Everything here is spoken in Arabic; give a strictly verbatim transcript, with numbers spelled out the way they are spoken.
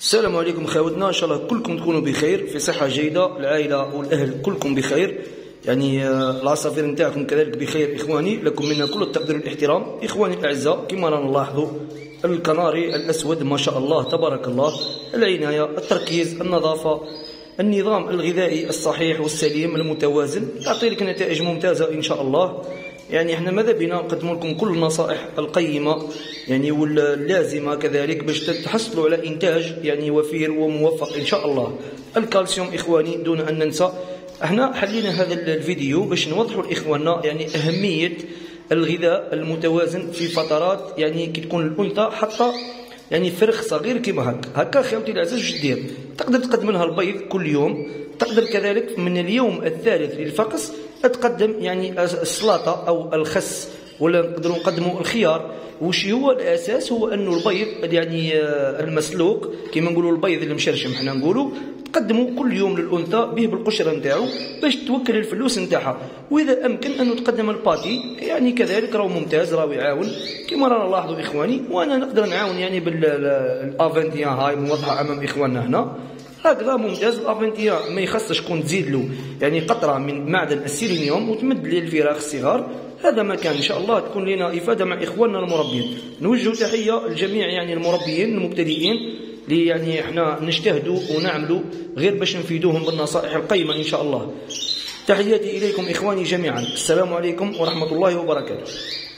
السلام عليكم خاوتنا، ان شاء الله كلكم تكونوا بخير في صحه جيده، العائله والاهل كلكم بخير. يعني العصافير نتاعكم كذلك بخير. اخواني لكم منا كل التقدير والاحترام. اخواني الاعزاء، كما رانا نلاحظوا الكناري الاسود ما شاء الله تبارك الله، العنايه، التركيز، النظافه، النظام الغذائي الصحيح والسليم المتوازن يعطي لك نتائج ممتازه ان شاء الله. يعني احنا ماذا بنا نقدم لكم كل النصائح القيمه يعني واللازمه كذلك باش تحصلوا على انتاج يعني وفير وموفق ان شاء الله. الكالسيوم اخواني دون ان ننسى، احنا حلينا هذا الفيديو باش نوضحوا لاخواننا يعني اهميه الغذاء المتوازن في فترات يعني كي تكون الانثى حتى يعني فرخ صغير كيما هكا هكا خاوتي العزاز واش دير؟ تقدر تقدم لها البيض كل يوم، تقدر كذلك من اليوم الثالث للفقس تقدم يعني السلطه او الخس، ولا نقدروا نقدموا الخيار. وش هو الاساس؟ هو انه البيض يعني المسلوق كيما نقولوا البيض المشرشم حنا نقولوا، تقدموا كل يوم للانثى به بالقشره نتاعو باش توكل الفلوس نتاعها. واذا امكن انه تقدم الباتي يعني كذلك راهو ممتاز، راهو يعاون كما رانا نلاحظوا اخواني. وانا نقدر نعاون يعني بالافنتيان هاي موضحه امام اخواننا هنا هكذا ممتاز. الافنتيان ما يخصش تكون تزيد له يعني قطره من معدن السيلينيوم وتمد للفراخ الصغار. هذا ما كان ان شاء الله تكون لنا افاده مع اخواننا المربين. نوجه تحيه لجميع يعني المربيين المبتدئين اللي يعني احنا نجتهدوا ونعملوا غير باش نفيدوهم بالنصائح القيمه ان شاء الله. تحياتي اليكم اخواني جميعا، السلام عليكم ورحمه الله وبركاته.